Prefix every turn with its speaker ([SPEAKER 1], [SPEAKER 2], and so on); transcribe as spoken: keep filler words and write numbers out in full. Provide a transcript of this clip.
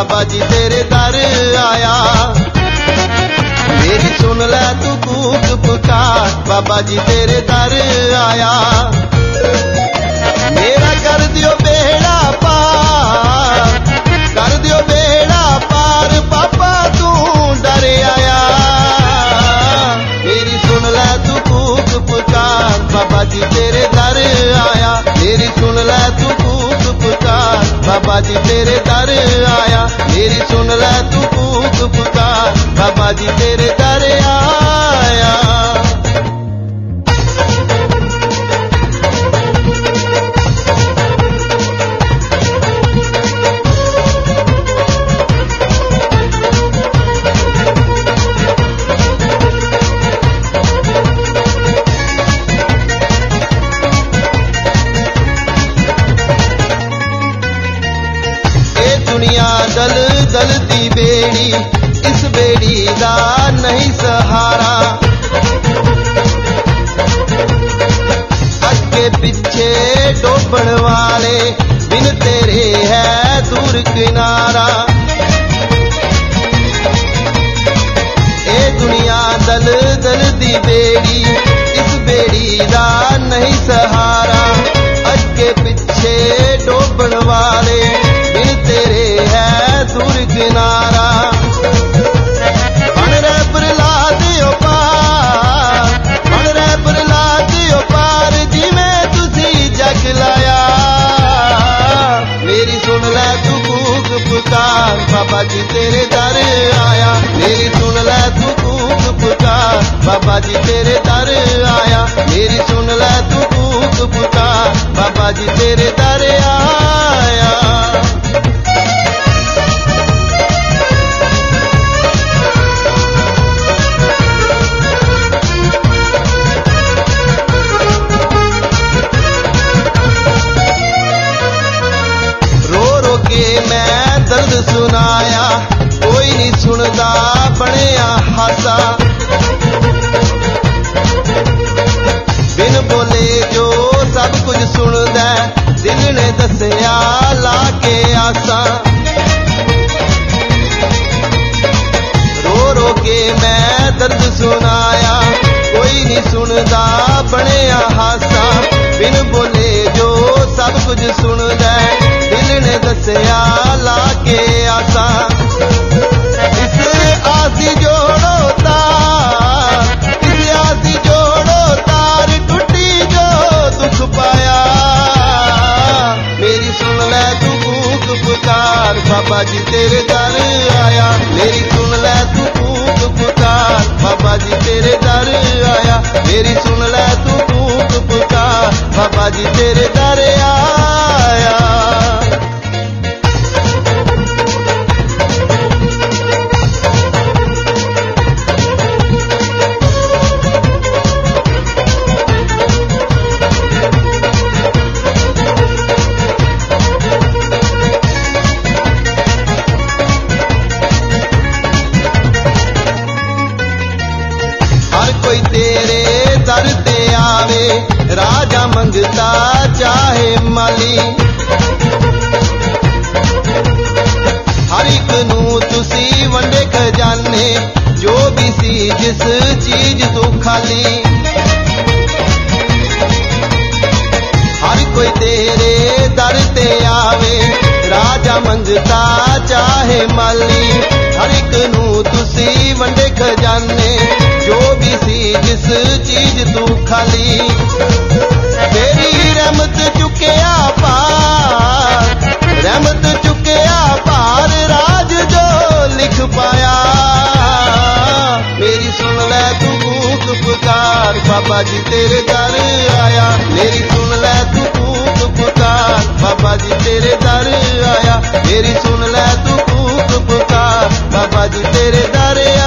[SPEAKER 1] बाबा जी तेरे दर आया। मेरी सुन ले तू कूक पुकार, बाबा जी तेरे दर आया। मेरा कर दियो बेड़ा पार, कर दियो बेड़ा पार, बाबा तू डर आया। मेरी सुन ले तू कूक पुकार, बाबा जी तेरे दर आया। मेरी सुन ले तू कूक पुकार, बाबा जी तेरे दर आया। मेरी सुन ले तू कूक पुकार, बाबा जी तेरे दर आया। दुनिया दल दल दी बेड़ी, इस बेड़ी दा नहीं सहारा। अगे पिछे डोबण वाले, बिन तेरे है दूर किनारा। ए दुनिया दल दल दी बेड़ी, इस बेड़ी दा नहीं सहारा। अगे पिछे डोबण वाले, बिन तेरे है दूर किनारा। बन रे प्रहलाद ओ पार, बन रे प्रहलाद ओ पार, जिवें तुसी जग लाया। मेरी सुन ले तू कूक पुकार, बाबा जी तेरे दर आया। मेरी सुन ले तू कूक पुकार, बाबा जी तेरे दर आया। मेरी सुन ले तू कूक पुकार, बाबा जी तेरे दर आया। मैं दर्द सुनाया, कोई नहीं सुनदा बनिया हासा। बिन बोले जो सब कुछ सुनदा, दिल ने दसिया लाके आसा। रो रो के मैं दर्द सुनाया, कोई नहीं सुनदा बनिया हासा। बिन बोले जो सब कुछ सुनदा, दिल ने दसिया लाके आसा। इस आसी जोड़ो तार, इस आसी जोड़ो तार, टूटी जो दुख पाया। मेरी सुन ले तू कूक पुकार, बाबा जी तेरे दर आया। मेरी सुन ले तू कूक पुकार, बाबा जी तेरे दर आया। मेरी सुन ले तू कूक पुकार, बाबा जी तेरे दर आया। कोई तेरे दर ते आवे, राजा मंगता चाहे माली। हर एक नू तुसी वंडे खजाने, जो भी सी जिस चीज तू खाली। हर कोई तेरे दर ते आवे, राजा मंगता चाहे माली। हर एक नू तुसी वंडे खजाने, जो भी सी जिस चीज तू खाली। तेरी रहमत चुकिया पार, रहमत चुकिया पार, राज जो लिख पाया। मेरी सुन ले तू कूक पुकार, बाबा जी तेरे दर आया। मेरी सुन ले तू कूक पुकार, बाबा जी तेरे दर आया। मेरी सुन ले तू कूक पुकार, बाबा जी तेरे दर